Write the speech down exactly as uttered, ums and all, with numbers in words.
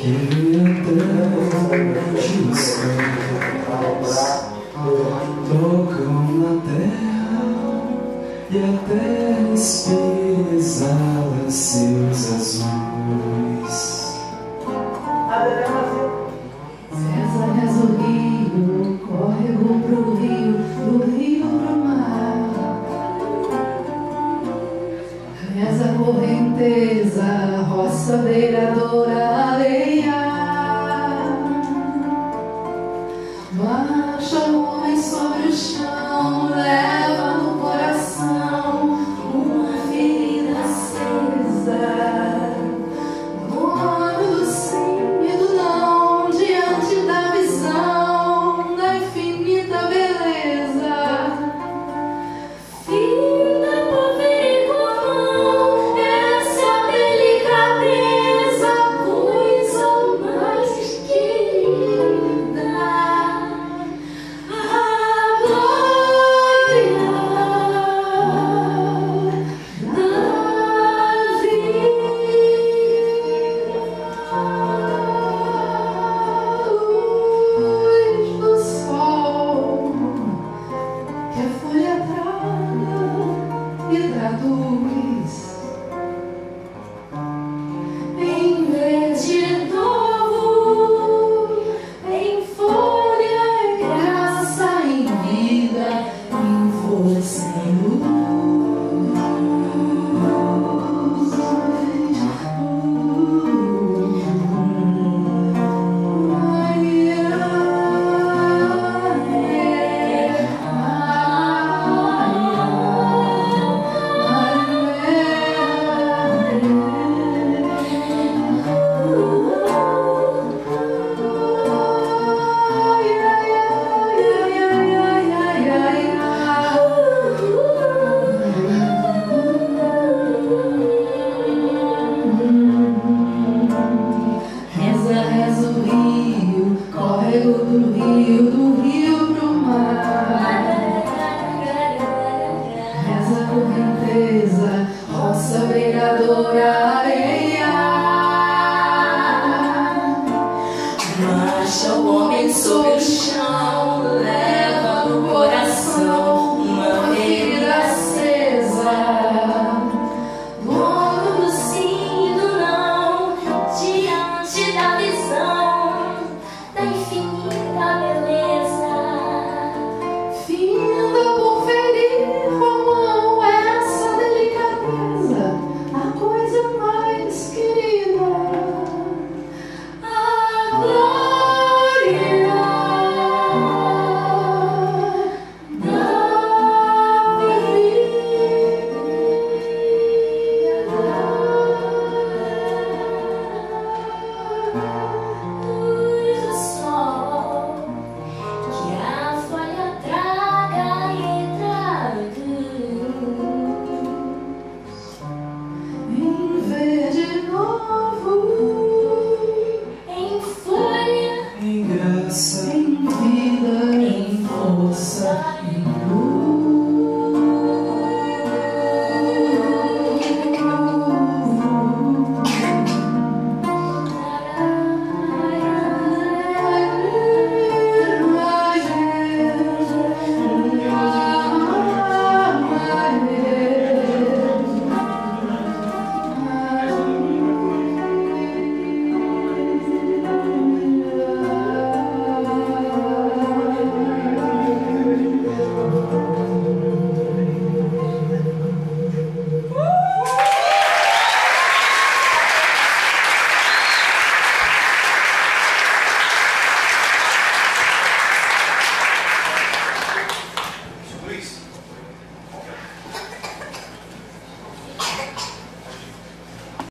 tocam na terra e a terra inspira, exala seus azuis. César reza o rio, córrego pro rio, do rio pro mar. Reza a correnteza, roça beiradora, areia. Marcha o homem sobre o chão, leva no coração uma ferida acesa. No olho do sim e do não, diante da visão da infinita beleza. Fina por comum, essa delicadeza, coisa mais querida. A glória da vida, a luz do sol que a folha traga e traduz em verde novo, em folha, em graça, em vida, em força, em luz. Reza, reza o rio, córrego do rio, do rio pro mar. Reza a correnteza, roça beiradora, areia. Marcha o homem sobre o chão.